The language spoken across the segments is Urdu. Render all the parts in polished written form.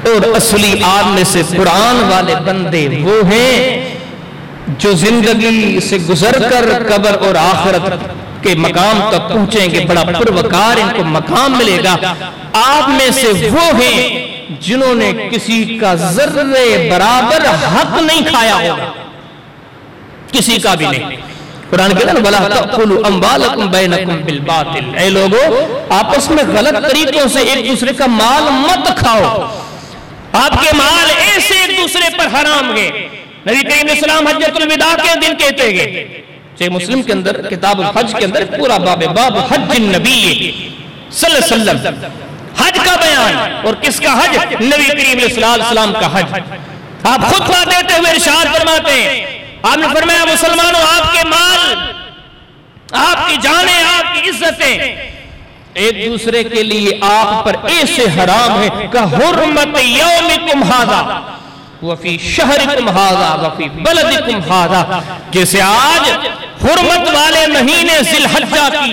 اور اصلی آپ میں سے قرآن والے بندے وہ ہیں جو زندگی سے گزر کر قبر اور آخرت کے مقام تک پہنچیں گے، بڑا پروکار ان کو مقام ملے گا۔ آپ میں سے وہ ہیں جنہوں نے کسی کا ذرے برابر حق نہیں کھایا ہوگا، کسی کا بھی نہیں۔ قرآن کہتا ہے وَلَا تَأْكُلُوا أَمْوَالَكُمْ بَيْنَكُمْ بِالْبَاطِلِ، اے لوگو آپس میں غلط طریقوں سے ایک دوسرے کا مال مت کھاؤ۔ آپ کے مال ایسے ایک دوسرے پر حرام گئے۔ نبی کریم علیہ السلام حجۃ الوداع کے دن کہتے گئے، صحیح مسلم کے اندر کتاب الحج کے اندر پورا باب حج النبی صلی اللہ علیہ وسلم، حج کا بیان، اور کس کا حج؟ نبی کریم علیہ السلام کا حج۔ آپ خطبہ دیتے ہوئے ارشاد فرماتے ہیں، آپ نے فرمایا مسلمانوں آپ کے مال، آپ کی جانیں، آپ کی عزتیں ایک دوسرے کے لیے آپ پر ایسے حرام ہیں کہ حرمت یومکم ھذا وفی شہرکم ھذا وفی بلدکم ھذا، جیسے آج حرمت والے مہینے ذی الحجہ کی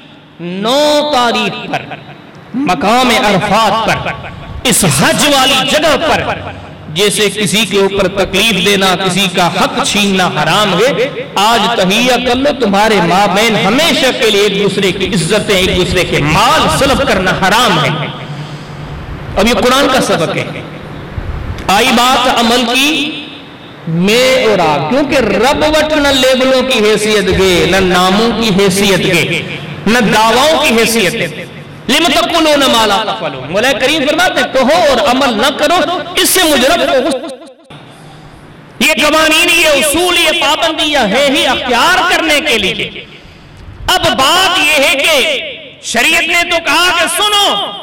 9 تاریخ پر مقام عرفات پر اس حج والی جگہ پر جیسے کسی کے اوپر تکلیف دینا، کسی کا حق چھیننا حرام ہے، آج تہیہ کر لو تمہارے مابین ہمیشہ کے لیے ایک دوسرے کی عزتیں، ایک دوسرے کے مال سلب کرنا حرام ہے۔ اب یہ قرآن کا سبق ہے۔ آئی بات عمل کی میں اور آپ، کیونکہ رب وٹ نہ لیبلوں کی حیثیت گے، نہ ناموں کی حیثیت گے، نہ دعواؤں کی حیثیت گے۔ لِمَ تَقُولُونَ مَا لَا تَفْعَلُونَ، مولا کریم فرماتے ہیں کہو اور عمل نہ کرو، اس سے مجھ رب کو غصہ۔ یہ قوانین، یہ اصول، یہ پابندیاں ہیں ہی اختیار کرنے کے لیے۔ اب بات یہ ہے کہ شریعت نے تو کہا کہ سنو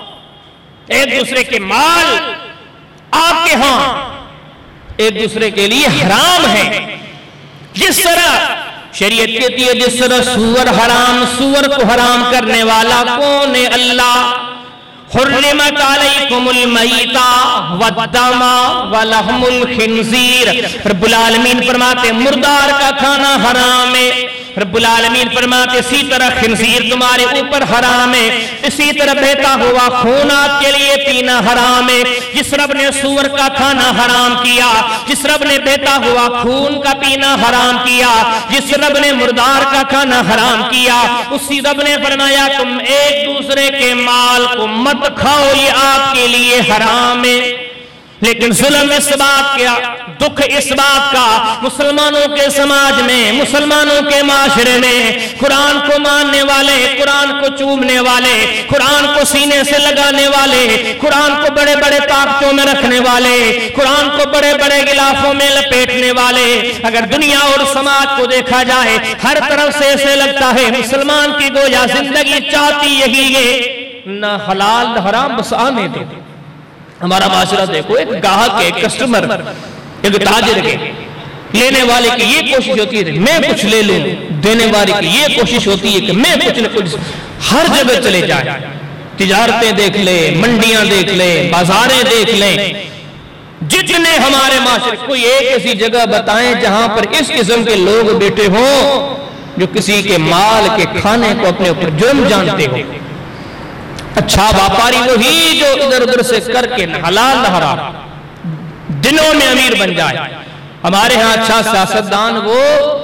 ایک دوسرے کے مال آپ کے ہاں ایک دوسرے کے لیے حرام ہے، جس طرح شریعت کہتی ہے جس طرح سور حرام، سور کو حرام کرنے والا کون ہے؟ اللہ۔ حرمت علیکم المیتہ والدم ولحم الخنزیر، رب العالمین فرماتے مردار کا کھانا حرام ہے۔ رب العالمین فرماتے اسی طرح خنزیر تمہارے اوپر حرام ہے، اسی طرح بہتا ہوا خون آپ کے لیے پینا حرام ہے۔ جس رب نے سور کا کھانا حرام کیا، جس رب نے بہتا ہوا خون کا پینا حرام کیا، جس رب نے مردار کا کھانا حرام کیا، اسی رب نے فرمایا تم ایک دوسرے کے مال کو مت کھاؤ، یہ آپ کے لیے حرام ہے۔ لیکن ظلم اس بات کا، دکھ اس بات کا، مسلمانوں کے سماج میں، مسلمانوں کے معاشرے میں قرآن کو ماننے والے، قرآن کو چومنے والے، قرآن کو سینے سے لگانے والے، قرآن کو بڑے بڑے طاقتوں میں رکھنے والے، قرآن کو بڑے بڑے غلافوں میں لپیٹنے والے، اگر دنیا اور سماج کو دیکھا جائے ہر طرف سے ایسے لگتا ہے مسلمان کی گویا زندگی چاہتی یہی ہے نہ حلال نہ حرام، بس آنے دو۔ ہمارا معاشرہ دیکھو، ایک گاہک کے، ایک کسٹمر، ایک تاجر کے، لینے والے کی یہ کوشش ہوتی ہے میں کچھ لے لوں، دینے والے کی یہ کوشش ہوتی ہے کہ میں کچھ نہ کچھ، ہر جگہ چلے جائیں، تجارتیں دیکھ لیں، منڈیاں دیکھ لیں، بازاریں دیکھ لیں، جتنے ہمارے معاشرے، کوئی ایک ایسی جگہ بتائیں جہاں پر اس قسم کے لوگ بیٹھے ہوں جو کسی کے مال کے کھانے کو اپنے اوپر جرم جانتے ہو۔ اچھا واپاری وہی جو ادھر ادھر سے کر کے حلال نہ حرام دنوں میں امیر بن جائے۔ ہمارے ہاں اچھا سیاستدان وہ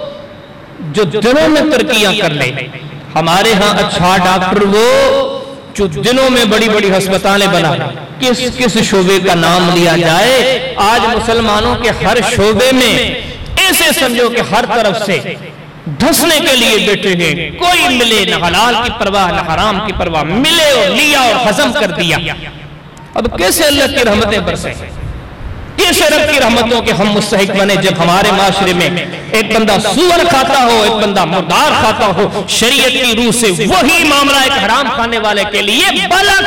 جو دنوں میں ترقیاں کر لے، ہمارے ہاں اچھا ڈاکٹر وہ جو دنوں میں بڑی بڑی ہسپتالیں بنا۔ کس شعبے کا نام لیا جائے؟ آج مسلمانوں کے ہر شعبے میں ایسے سمجھو کہ ہر طرف سے دھسنے کے لیے بیٹھے ہیں، کوئی ملے نہ حلال کی پرواہ نہ حرام کی پرواہ، ملے اور لیا اور ہضم کر دیا۔ اب کیسے اللہ کی رحمتیں برسیں، کیسے رب کی رحمتوں کے ہم مستحق بنے جب ہمارے معاشرے میں ایک بندہ سور کھاتا ہو، ایک بندہ مردار کھاتا ہو، شریعت کی روح سے وہی معاملہ ایک حرام کھانے والے کے لیے،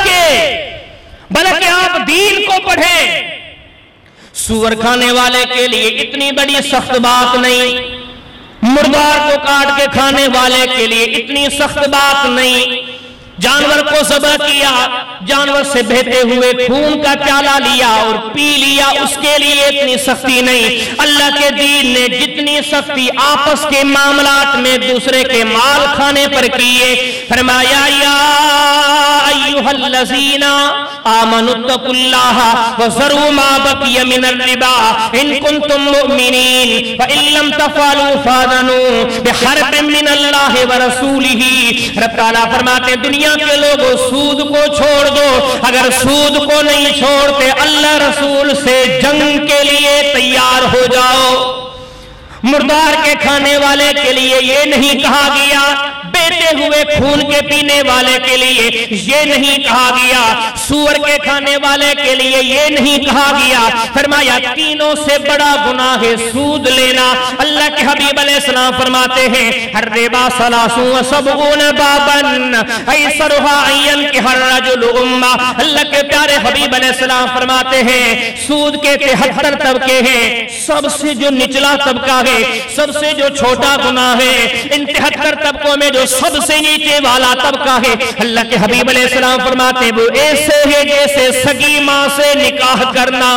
بلکہ آپ دین کو پڑھیں۔ سور کھانے والے کے لیے اتنی بڑی سخت بات نہیں، مردار کو کاٹ کے کھانے والے کے لیے اتنی سخت بات نہیں، جانور کو ذبح کیا، جانور سے بہتے ہوئے خون کا پیالہ لیا اور پی لیا، اس کے لیے اتنی سختی نہیں۔ اللہ کے دین نے جتنی سختی آپس کے معاملات میں دوسرے کے مال کھانے پر کیے، فرمایا یا ایھا الذین آمنوا اتقوا اللہ وذروا ما بقی من الربا ان کنتم مؤمنین فإن لم تفعلوا فاذنوا بحرب من اللہ ورسولہ۔ رب تعالیٰ فرماتے ہیں دنیا کے لوگوں سود کو چھوڑ دو، اگر سود کو نہیں چھوڑتے اللہ رسول سے جنگ کے لیے تیار ہو جاؤ۔ مردار کے کھانے والے کے لیے یہ نہیں کہا گیا، بیٹے ہوئے خون کے پینے والے کے لیے یہ نہیں کہا گیا، سور کے کھانے والے کے لیے یہ نہیں کہا گیا۔ فرمایا تینوں سے بڑا گناہ ہے سود لینا۔ اللہ کے حبیب علیہ السلام فرماتے ہیں الربا ثلاث وسبعون بابا ایسرھا ان ينکح الرجل امہ۔ اللہ کے پیارے حبیب علیہ السلام فرماتے ہیں سود کے 73 طبقے ہیں، سب سے جو نچلا طبقہ ہے، سب سے جو چھوٹا گناہ ہے، ان 73 طبقوں میں جو سب سے نیچے والا طبقہ ہے، اللہ کے حبیب علیہ السلام فرماتے ہیں وہ ایسے ہے جیسے سگی ماں سے نکاح کرنا۔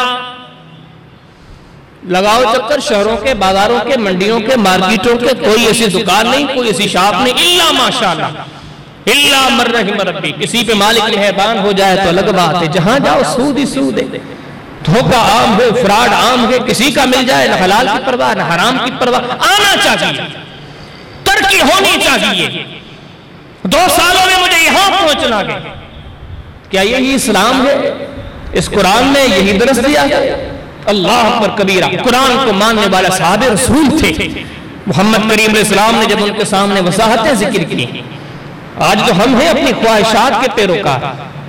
لگاؤ چکر شہروں کے، بازاروں کے، منڈیوں کے، مارکیٹوں کے، کوئی ایسی دکان نہیں، کوئی ایسی شاپ نہیں، الا ماشاءاللہ الا من رحم ربی، کسی پہ مالک مہربان ہو جائے تو الگ بات ہے، جہاں جاؤ سود ہی سود ہے، دھوکہ عام ہے، فراڈ عام ہے، کسی کا مل جائے نہ حلال کی پرواہ نہ حرام کی پرواہ۔ آنا چاہیے، ترقی ہونی چاہیے۔ 2 سالوں میں مجھے یہاں پہنچنا گیا، کیا یہی اسلام ہے؟ اس قرآن نے یہی درس دیا ہے؟ اللہ اکبر کبیرہ۔ قرآن کو ماننے والا صحابہ رسول تھے، محمد کریم علیہ السلام نے جب ان کے سامنے وضاحتیں ذکر کی۔ آج تو ہم ہیں اپنی خواہشات کے پیروکار،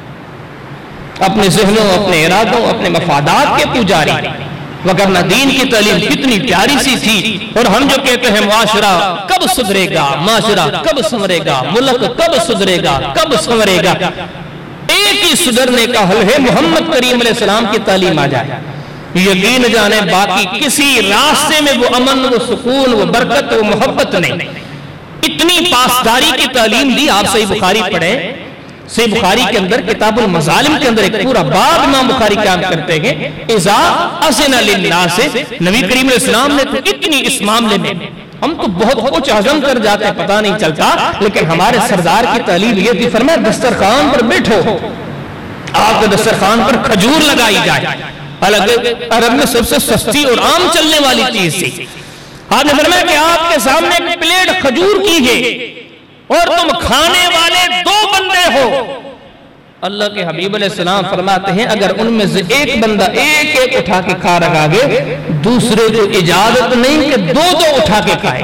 اپنے ذہنوں، اپنے ارادوں، اپنے مفادات کے پجاری، وگرنہ دین کی تعلیم کتنی پیاری سی تھی۔ اور ہم جو کہتے ہیں معاشرہ کب سدھرے گا، معاشرہ کب سنورے گا، ملک کب سدھرے گا، کب سنورے گا، ایک ہی سدھرنے کا حل ہے محمد کریم علیہ السلام کی تعلیم آ جائے۔ یقین جانے باقی کسی راستے میں وہ امن، وہ سکون، وہ برکت، وہ محبت نہیں۔ اتنی پاسداری کی تعلیم دی۔ آپ صحیح بخاری پڑھیں، صحیح بخاری کے اندر کتاب المظالم کے اندر ایک پورا باب امام بخاری قائم کرتے ہیں، اذا اذن للناس۔ نبی کریم علیہ السلام نے تو اتنی اس معاملے میں، ہم تو بہت کچھ ہضم کر جاتے ہیں پتہ نہیں چلتا، لیکن ہمارے سردار کی تعلیم یہ تھی، فرمایا دسترخوان پر بیٹھو، آپ کے دسترخوان پر کھجور لگائی جائے۔ عرب میں سب سے سستی اور عام چلنے والی چیز تھی۔ آپ نے فرمایا کہ آپ کے سامنے ایک پلیٹ کھجور کی ہے اور تم کھانے والے 2 بندے ہو۔ اللہ کے حبیب علیہ السلام فرماتے ہیں اگر ان میں سے ایک بندہ ایک ایک اٹھا کے کھا رکھا گے، دوسرے کو اجازت نہیں کہ 2 اٹھا کے کھائے۔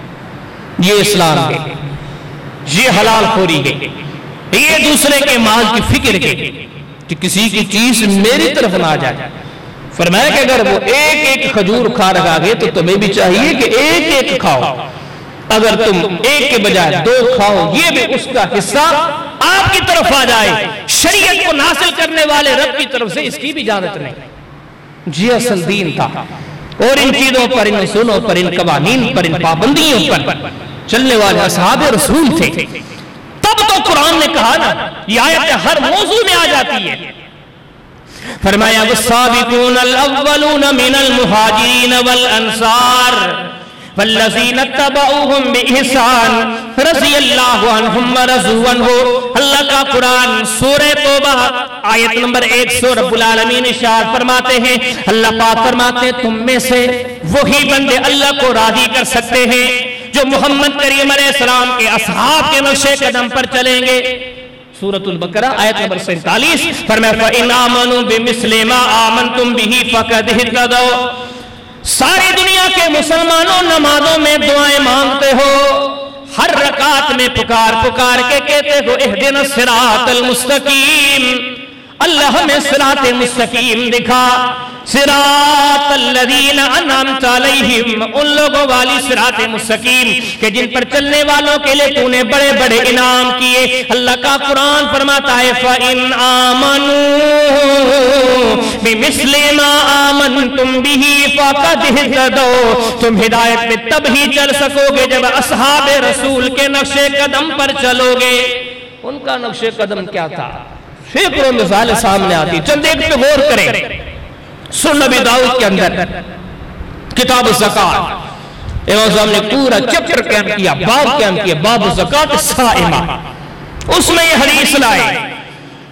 یہ اسلام ہے، یہ حلال خوری ہے، یہ دوسرے کے مال کی فکر ہے کہ کسی کی چیز میری طرف نہ آ جائے۔ فرمایا کہ اگر وہ ایک ایک کھجور کھا رکھا گے تو تمہیں بھی چاہیے کہ ایک ایک کھاؤ، اگر تم ایک کے بجائے 2 کھاؤ یہ بھی اس کا حصہ آپ کی طرف آ جائے۔ شریعت کو ناصل کرنے والے رب کی طرف سے اس کی بھی اجازت نہیں۔ جی اصل دین تھا، اور ان چیزوں پر، ان اصولوں پر، ان قوانین پر، ان پابندیوں پر چلنے والے اصحاب رسول تھے۔ تب تو قرآن نے کہا نا، یہ آیت ہر موضوع میں آ جاتی ہے۔ فرمایا والسابقون الاولون من المہاجرین والانصار والذین اتبعوہم بإحسان رضی اللہ عنہم ورضوا عنہ۔ اللہ کا قرآن سورہ توبہ آیت نمبر 100 رب العالمین ارشاد فرماتے ہیں، اللہ پاک فرماتے ہیں تم میں سے وہی بندے اللہ کو راضی کر سکتے ہیں جو محمد کریم علیہ السلام کے اصحاب کے نقش قدم پر چلیں گے۔ سورۃ البقرہ آیت نمبر 47 فرمایا فَإِنْ آمَنُوا بِمِثْلِ مَا آمَنْتُمْ بِهِ فَقَدْ اهْتَدَوْا۔ ساری دنیا کے مسلمانوں نمازوں میں دعائیں مانگتے ہو، ہر رکعت میں پکار پکار کے کہتے ہو اہدنا الصراط المستقیم، اللہ ہمیں صراط مستقیم دکھا، صراط الذین انعمت علیہم، ان لوگوں والی صراط مستقیم کہ جن پر چلنے والوں کے لئے تو نے بڑے بڑے انعام کیے۔ اللہ کا قرآن فرماتا ہے فَإِنْ آمَنُوا بِمِثْلِ مَا آمَنْتُمْ بِهِ فَقَدْ اهْتَدَوْا۔ تم ہدایت میں تب ہی چل سکو گے جب اصحاب رسول کے نقش قدم پر چلو گے۔ ان کا نقش قدم کیا تھا؟ سینکڑوں مثالیں سامنے آتی، چند ایک پہ غور کریں۔ سنن ابی داؤد کے اندر کتاب الزکوٰۃ، امام صاحب نے پورا چیپٹر قائم کیا، باب قائم کیا، باب الزکوٰۃ الصائمہ۔ اس میں یہ حدیث لائے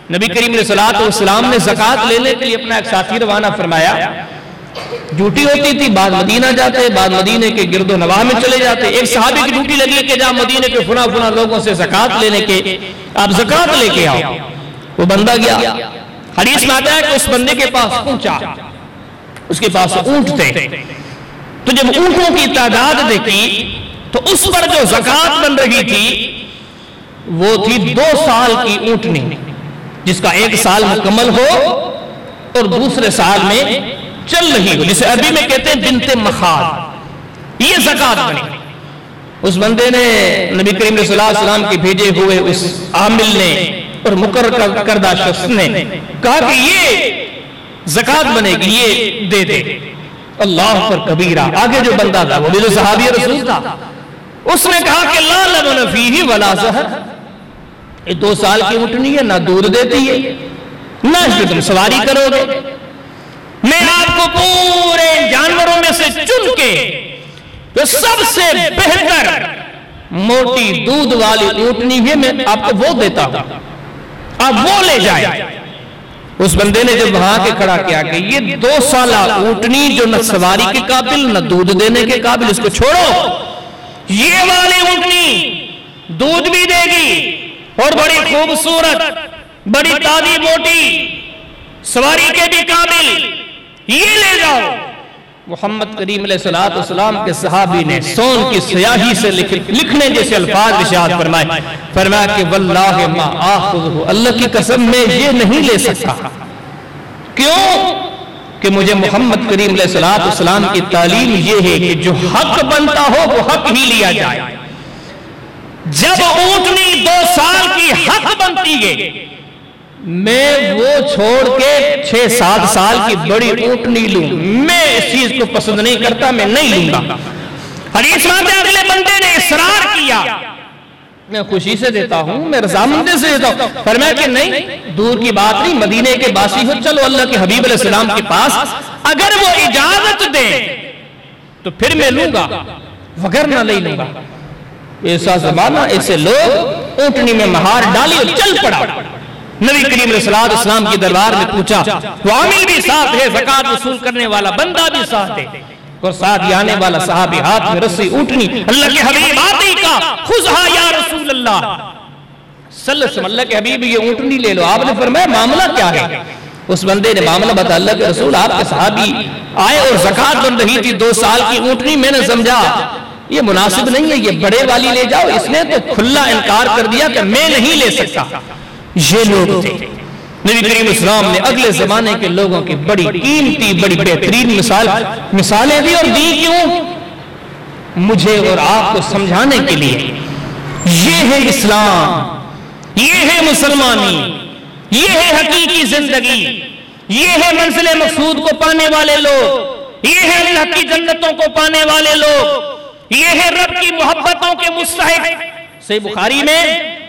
نبی کریم علیہ السلام نے زکوٰۃ لینے کے لیے اپنا ایک ساتھی روانہ فرمایا. ڈیوٹی ہوتی تھی، بعد مدینہ جاتے، بعد مدینے کے گرد و نواح میں چلے جاتے. ایک صحابی کی ڈیوٹی لگی کہ جا مدینے کے فلاں لوگوں سے زکوٰۃ لینے کے آپ زکوٰۃ لے کے آؤ. وہ بندہ گیا. حدیث میں آتا ہے کہ اس بندے کے پاس پہنچا، اس کے پاس اونٹ تھے. تو جب اونٹوں کی تعداد دیکھی تو اس پر جو زکوٰۃ بن رہی تھی وہ تھی 2 سال کی اونٹنی، جس کا 1 سال مکمل ہو اور دوسرے سال میں چل رہی ہو، جسے عربی میں کہتے ہیں بنت مخاض. یہ زکوٰۃ بنی. اس بندے نے نبی کریم صلی اللہ علیہ وسلم کے بھیجے ہوئے اس عامل نے اور مقرر کردہ شخص نے کہا کہ یہ زکوٰۃ بنے گی، یہ دے دے. اللہ پر کبیرہ. آگے جو بندہ تھا وہ بھی جو صحابی رسول تھا، اس نے کہا کہ لا لبن فیہ ولا زہر. یہ 2 سال کی اونٹنی ہے، نہ دودھ دیتی ہے، نہ اس پہ تم سواری کرو گے. میں آپ کو پورے جانوروں میں سے چن کے تو سب سے بہتر موٹی دودھ والی اونٹنی ہے، میں آپ کو وہ دیتا ہوں، آپ وہ لے جائیں. اس بندے نے جب وہاں کے کھڑا کیا کہ یہ 2 سالہ اونٹنی جو نہ سواری کے قابل نہ دودھ دینے کے قابل، اس کو چھوڑو. یہ والی اونٹنی دودھ بھی دے گی اور بڑی خوبصورت، بڑی تازی، موٹی، سواری کے بھی قابل، یہ لے جاؤ. محمد کریم علیہ السلام کے صحابی نے سون کی سیاہی سے لکھنے جیسے الفاظ ارشاد فرمایا کہ واللہ ما آخذہ، اللہ کی قسم میں یہ نہیں لے سکتا. کیوں؟ کہ مجھے محمد کریم علیہ السلام کی تعلیم یہ ہے کہ جو حق بنتا ہو وہ حق ہی لیا جائے. جب اونٹنی 2 سال کی حق بنتی ہے، میں وہ چھوڑ کے 6-7 سال کی بڑی اونٹنی لوں. میں اس چیز کو پسند نہیں کرتا، میں نہیں لوں گا. حدیث میں اگلے بندے نے اصرار کیا، میں خوشی سے دیتا ہوں، میں رضامندی سے دیتا ہوں. فرمایا کہ نہیں، دور کی بات نہیں، مدینے کے باسی ہو، چلو اللہ کے حبیب علیہ السلام کے پاس، اگر وہ اجازت دے تو پھر میں لوں گا، وگرنہ نہیں لوں گا. ایسا زمانہ، ایسے لوگ اونٹنی میں مہار ڈالی اور چل پڑا. نبی کریم علیہ السلام کی دربار میں پوچھا، وہ عامل بھی ساتھ ہے، زکوٰۃ وصول کرنے والا بندہ بھی ساتھ ہے، اور ساتھ ہی آنے والا صحابی، ہاتھ میں رسی اونٹنی. اللہ کے حبیب آتے کا خذھا یا رسول اللہ صلی اللہ علیہ وسلم، اللہ کے حبیب یہ اونٹنی لے لو. آپ نے فرمایا معاملہ کیا ہے؟ اس بندے نے معاملہ بتا. اللہ کے رسول، آپ کے صحابی آئے اور زکوٰۃ بن رہی تھی 2 سال کی اونٹنی، میں نے سمجھا یہ مناسب نہیں ہے، یہ بڑے والی لے جاؤ. اس نے تو کھلا انکار کر دیا کہ میں نہیں لے سکتا. یہ لوگ تھے. نبی کریم اسلام نے اگلے زمانے کے لوگوں کی بڑی قیمتی، بڑی بہترین مثالیں دی. اور دی کیوں؟ مجھے اور آپ کو سمجھانے کے لیے. یہ ہے اسلام، یہ ہے مسلمانی، یہ ہے حقیقی زندگی، یہ ہے منزل مقصود کو پانے والے لوگ، یہ ہے اللہ کی جنتوں کو پانے والے لوگ، یہ ہے رب کی محبتوں کے مستحق. صحیح بخاری میں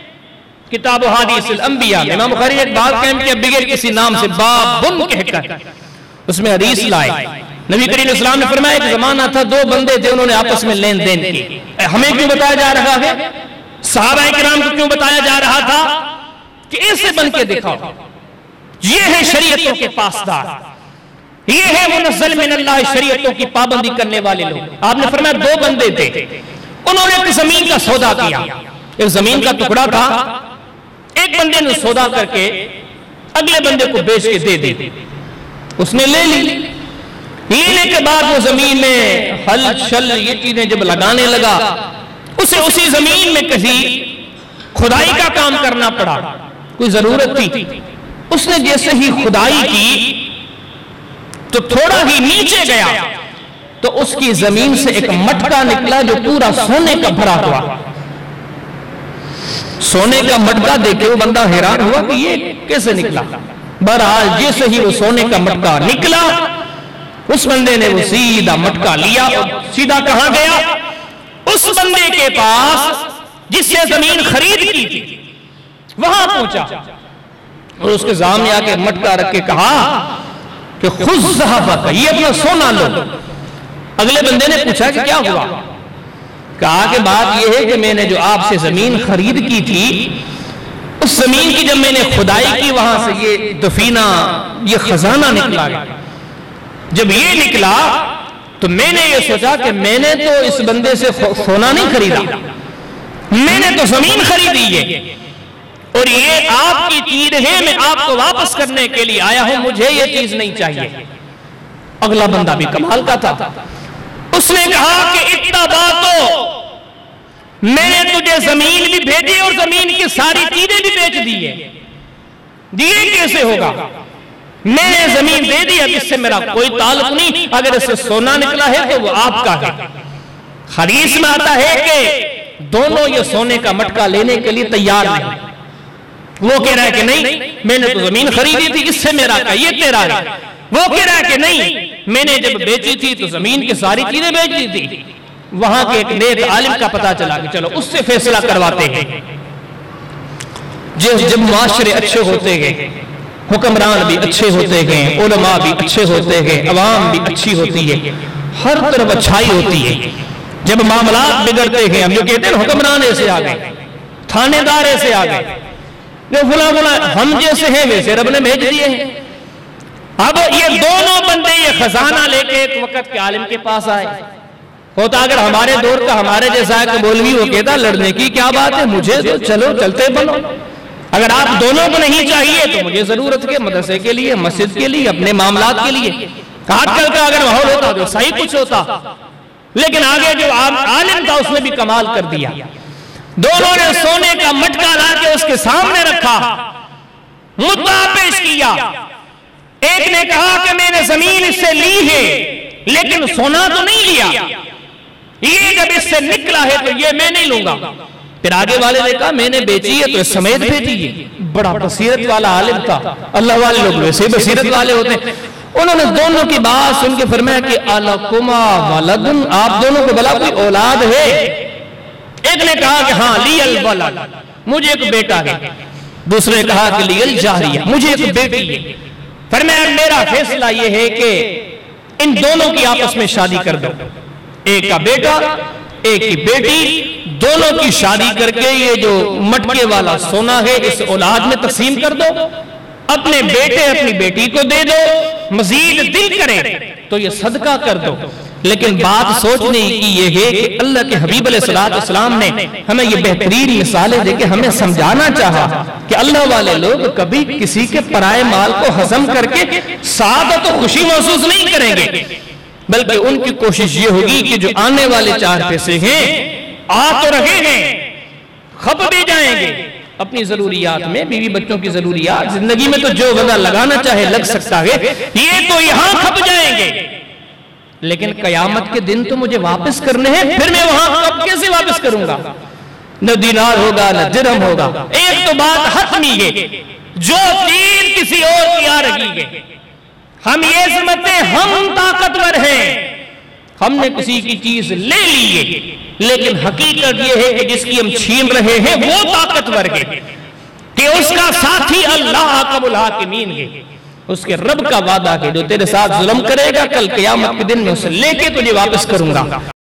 کتاب و حدیث الانبیاء، امام بخاری نے ایک باب قائم کیا بغیر کسی نام سے، بابن کہہ کر اس میں حدیث لائے. نبی کریم علیہ السلام نے فرمایا ایک زمانہ تھا، 2 بندے تھے، انہوں نے آپس میں لین دین کی. ہمیں کیوں بتایا جا رہا ہے؟ صحابہ کرام کو کیوں بتایا جا رہا تھا؟ کہ ایسے بن کے دکھاؤ. یہ ہے شریعتوں کے پاسدار، یہ ہے منزل من اللہ، شریعتوں کی پابندی کرنے والے لوگ. آپ نے فرمایا 2 بندے تھے، انہوں نے ایک زمین کا سودا کیا. ایک زمین کا ٹکڑا تھا، ایک بندے نے سودا کر کے اگلے بندے کو بیچ کے دے دی. اس نے لے لی. لینے کے بعد وہ زمین میں ہل شل یہ چیزیں جب لگانے لگا، اسے اسی زمین میں کہیں کھدائی کا کام کرنا پڑا. کوئی ضرورت تھی. اس نے جیسے ہی کھدائی کی تو تھوڑا ہی نیچے گیا تو اس کی زمین سے ایک مٹکا نکلا جو پورا سونے کا بھرا ہوا. سونے کا مٹکا دیکھے وہ بندہ حیران ہوا کہ یہ کیسے نکلا. بہرحال جیسے ہی وہ سونے کا مٹکا نکلا، اس بندے نے وہ سیدھا مٹکا لیا اور سیدھا کہاں گیا؟ اس بندے کے پاس جس سے زمین خرید کی تھی وہاں پہنچا اور اس کے سامنے آ کے مٹکا رکھ کے کہا کہ خذ ذہبک، یہ اپنا سونا لو. اگلے بندے نے پوچھا کہ کیا ہوا؟ کہا کہ بات یہ ہے کہ میں نے جو آپ سے زمین خرید کی تھی اس زمین کی جب میں نے کھدائی کی وہاں سے یہ دفینہ، یہ خزانہ نکلا گیا۔ جب یہ نکلا تو میں نے یہ سوچا کہ میں نے تو اس بندے سے سونا نہیں خریدا، میں نے تو زمین خریدی ہے، اور یہ آپ کی چیز ہے، میں آپ کو واپس کرنے کے لیے آیا ہوں، مجھے یہ چیز نہیں چاہیے۔ اگلا بندہ بھی کمال کا تھا، اس نے کہا کہ اتنا بات تو میں نے تجھے زمین بھی بھیجی اور زمین کی ساری چیزیں بھی بیچ دی ہے، یہ کیسے ہوگا؟ میں نے زمین دے دی، اب اس سے میرا کوئی تعلق نہیں، اگر اس سے سونا نکلا ہے تو وہ آپ کا ہے۔ حدیث میں آتا ہے کہ دونوں یہ سونے کا مٹکا لینے کے لیے تیار نہیں، وہ کہہ رہا ہے کہ نہیں میں نے تو زمین خریدی تھی، اس سے میرا کا یہ تیرا ہے، وہ کہہ رہا ہے کہ نہیں میں نے جب بیچی تھی تو زمین کی ساری چیزیں بیچ دی تھی۔ وہاں کے ایک نیک عالم کا پتہ چلا کہ چلو اس سے فیصلہ کرواتے ہیں۔ جب معاشرے اچھے ہوتے گئے، حکمران بھی اچھے ہوتے گئے، علماء بھی اچھے ہوتے گئے، عوام بھی اچھی ہوتی ہے، ہر طرف اچھائی ہوتی ہے۔ جب معاملات بگڑتے گئے، ہم جو کہتے ہیں حکمران ایسے آ گئے، تھانے دار ایسے آ گئے، جو فلاں ہم جیسے ہیں ویسے رب نے بھیج دیے ہیں۔ اب یہ دونوں بندے یہ خزانہ لے کے ایک وقت کے عالم کے پاس آئے۔ ہوتا اگر ہمارے دور کا ہمارے جیسا ہے مولوی، وہ کہتا لڑنے کی کیا بات ہے، مجھے تو چلو چلتے بنو، اگر آپ دونوں کو نہیں چاہیے تو مجھے ضرورت کے مدرسے کے لیے، مسجد کے لیے، اپنے معاملات کے لیے۔ آج کل کا اگر ماحول ہوتا تو صحیح کچھ ہوتا، لیکن آگے جو عالم تھا اس نے بھی کمال کر دیا۔ دونوں نے سونے کا مٹکا لا کے اس کے سامنے رکھا، مدعا پیش کیا۔ ایک نے کہا کہ میں نے زمین اس سے لی ہے لیکن سونا تو نہیں لیا، یہ جب اس سے نکلا ہے تو یہ میں نہیں لوں گا۔ پھر آگے والے نے کہا میں نے بیچی ہے تو اس سمیت بھیجی ہے۔ بڑا بصیرت والا عالم تھا، اللہ والے لوگ ویسے بصیرت والے ہوتے ہیں۔ انہوں نے دونوں کی بات سن کے فرمایا کہ الکما ولدن، آپ دونوں کو بلا کوئی اولاد ہے؟ ایک نے کہا کہ ہاں لی الولد، مجھے ایک بیٹا ہے۔ دوسرے نے کہا کہ لی الجاریہ، مجھے ایک بیٹی ہے۔ فرمایا میرا فیصلہ یہ ہے کہ ان دونوں کی آپس میں شادی کر دو، ایک کا بیٹا ایک کی بیٹی، دونوں کی شادی کر کے یہ جو مٹکے والا سونا ہے اس اولاد میں تقسیم کر دو، اپنے بیٹے اپنی بیٹی کو دے دو، مزید دل کرے تو یہ صدقہ کر دو۔ لیکن بات سوچنے کی یہ ہے کہ اللہ کے حبیب علیہ السلام نے ہمیں یہ بہترین مثالیں دے کے ہمیں سمجھانا چاہا کہ اللہ والے لوگ کبھی کسی کے پرائے مال کو ہضم کر کے سعادت و خوشی محسوس نہیں کریں گے، بلکہ ان کی کوشش یہ ہوگی کہ جو آنے والے 4 پیسے ہیں آ تو رہے ہیں، کھپ بھی جائیں گے اپنی ضروریات میں، بیوی بچوں کی ضروریات، زندگی میں تو جو وعدہ لگانا چاہے لگ سکتا ہے، یہ تو یہاں کھپ جائیں گے، لیکن قیامت کے دن تو مجھے واپس کرنے ہیں، پھر میں وہاں کب کیسے واپس کروں گا؟ نہ دینار ہوگا نہ درہم ہوگا۔ ایک تو بات حتمی ہے، جو چیز کسی اور کی آ رہی ہے، ہم یہ سمجھتے ہیں ہم طاقتور ہیں، ہم نے کسی کی چیز لے لی ہے، لیکن حقیقت یہ ہے کہ جس کی ہم چھین رہے ہیں وہ طاقتور ہے، کہ اس کا ساتھی اللہ حکم الحاکمین ہے، اس کے رب کا وعدہ ہے جو تیرے ساتھ ظلم کرے گا کل قیامت کے دن میں اسے لے کے تجھے واپس کروں گا۔